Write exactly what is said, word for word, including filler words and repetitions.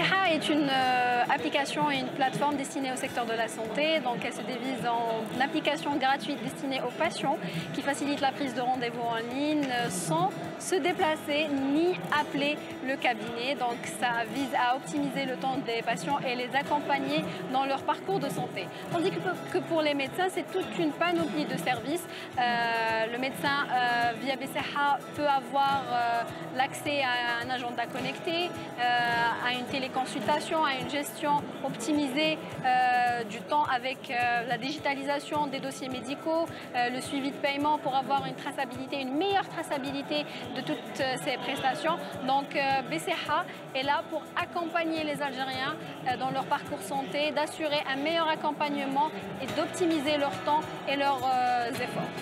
Bessaha est une euh, application et une plateforme destinée au secteur de la santé. Donc, elle se divise en une application gratuite destinée aux patients qui facilite la prise de rendez-vous en ligne sans se déplacer ni appeler le cabinet. Donc, ça vise à optimiser le temps des patients et les accompagner dans leur parcours de santé. Tandis que pour les médecins, c'est toute une panoplie de services. Euh, le médecin, euh, via Bessaha, peut avoir euh, l'accès à un agenda connecté, euh, à une téléconsultation, à une gestion optimisée euh, du temps avec euh, la digitalisation des dossiers médicaux, euh, le suivi de paiement pour avoir une traçabilité, une meilleure traçabilité de toutes euh, ces prestations. Donc euh, Bessaha est là pour accompagner les Algériens euh, dans leur parcours santé, d'assurer un meilleur accompagnement et d'optimiser leur temps et leurs euh, efforts.